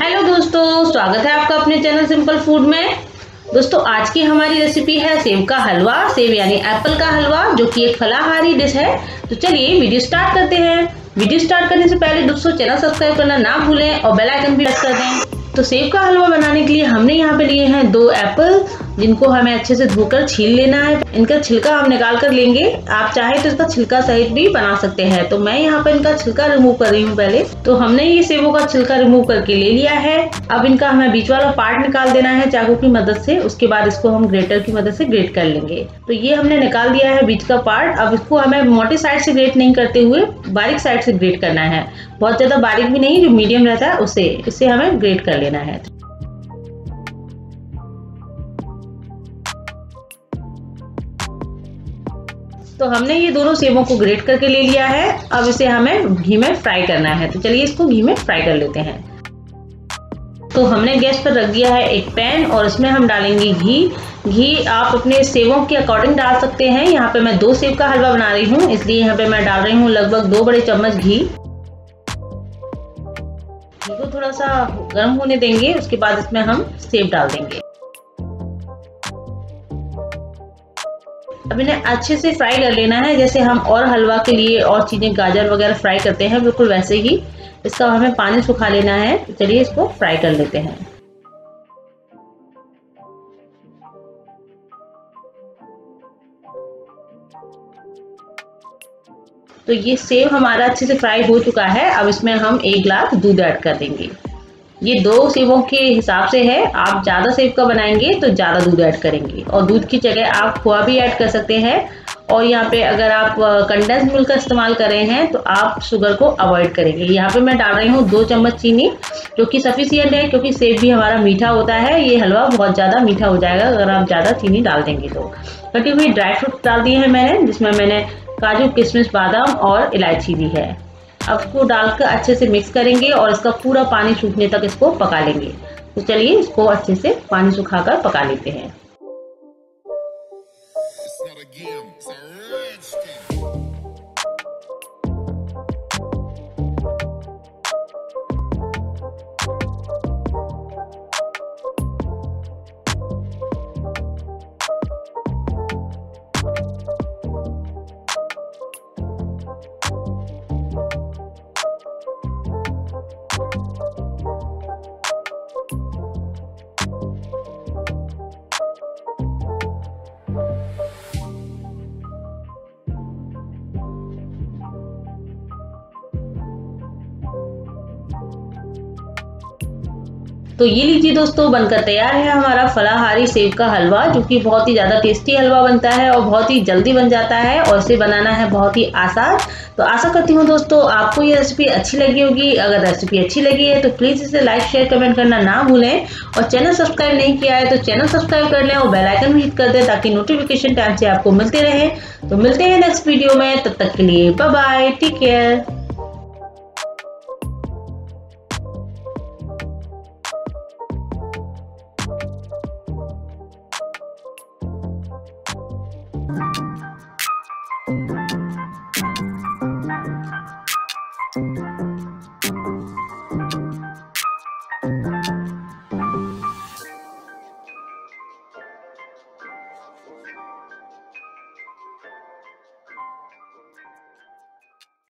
Hello दोस्तों, स्वागत है आपका अपने चैनल सिंपल फूड में। दोस्तों आज की हमारी रेसिपी है सेव का हलवा। सेव यानी एप्पल का हलवा, जो कि एक फलाहारी डिश है। तो चलिए वीडियो स्टार्ट करते हैं। वीडियो स्टार्ट करने से पहले दोस्तों चैनल सब्सक्राइब करना ना भूलें और बेल आइकन भी प्रेस कर दें। तो सेव का हलवा बनाने के लिए हमने यहाँ पे लिए हैं 2 एप्पल, जिनको हमें अच्छे से धोकर छील लेना है। इनका छिलका हम निकाल कर लेंगे। आप चाहे तो इसका छिलका सहित भी बना सकते हैं। तो मैं यहाँ पे इनका छिलका रिमूव कर रही हूँ। पहले तो हमने ये सेवों का छिलका रिमूव करके ले लिया है। अब इनका हमें बीच वाला पार्ट निकाल देना है चाकू की मदद से। उसके बाद इसको हम ग्रेटर की मदद से ग्रेट कर लेंगे। तो ये हमने निकाल दिया है बीच का पार्ट। अब इसको हमें मोटी साइड से ग्रेट नहीं करते हुए बारीक साइड से ग्रेट करना है। बहुत ज्यादा बारीक भी नहीं, जो मीडियम रहता है उससे इसे हमें ग्रेट कर लेना है। तो हमने ये दोनों सेवों को ग्रेट करके ले लिया है। अब इसे हमें घी में फ्राई करना है। तो चलिए इसको घी में फ्राई कर लेते हैं। तो हमने गैस पर रख दिया है एक पैन और इसमें हम डालेंगे घी। घी आप अपने सेवों के अकॉर्डिंग डाल सकते हैं। यहाँ पे मैं 2 सेव का हलवा बना रही हूँ, इसलिए यहाँ पे मैं डाल रही हूँ लगभग 2 बड़े चम्मच घी। घी को थोड़ा सा गर्म होने देंगे। उसके बाद इसमें हम सेव डाल देंगे। अब इन्हें अच्छे से फ्राई कर लेना है, जैसे हम और हलवा के लिए और चीजें गाजर वगैरह फ्राई करते हैं, बिल्कुल वैसे ही इसका हमें पानी सुखा लेना है। चलिए इसको फ्राई कर लेते हैं। तो ये सेव हमारा अच्छे से फ्राई हो चुका है। अब इसमें हम 1 गिलास दूध ऐड कर देंगे। ये 2 सेवों के हिसाब से है। आप ज़्यादा सेव का बनाएंगे तो ज़्यादा दूध ऐड करेंगे, और दूध की जगह आप खोआ भी ऐड कर सकते हैं। और यहाँ पे अगर आप कंडेंस मिल्क का इस्तेमाल कर रहे हैं तो आप शुगर को अवॉइड करेंगे। यहाँ पे मैं डाल रही हूँ 2 चम्मच चीनी, जो कि सफिशियंट है, क्योंकि सेव भी हमारा मीठा होता है। ये हलवा बहुत ज़्यादा मीठा हो जाएगा अगर आप ज़्यादा चीनी डाल देंगे। तो कटी हुई ड्राई फ्रूट डाल दिए हैं मैंने, जिसमें मैंने काजू, किशमिश, बादाम और इलायची दी है। अब इसको डालकर अच्छे से मिक्स करेंगे और इसका पूरा पानी सूखने तक इसको पका लेंगे। तो चलिए इसको अच्छे से पानी सुखाकर पका लेते हैं। तो ये लीजिए दोस्तों, बनकर तैयार है हमारा फलाहारी सेव का हलवा, जो कि बहुत ही ज़्यादा टेस्टी हलवा बनता है और बहुत ही जल्दी बन जाता है, और इसे बनाना है बहुत ही आसान। तो आशा करती हूँ दोस्तों आपको ये रेसिपी अच्छी लगी होगी। अगर रेसिपी अच्छी लगी है तो प्लीज़ इसे लाइक, शेयर, कमेंट करना ना भूलें। और चैनल सब्सक्राइब नहीं किया है तो चैनल सब्सक्राइब कर लें और बेल आइकन भी हिट कर दें, ताकि नोटिफिकेशन टाइम से आपको मिलते रहे। तो मिलते हैं नेक्स्ट वीडियो में, तब तक के लिए bye bye, take care. Thank you.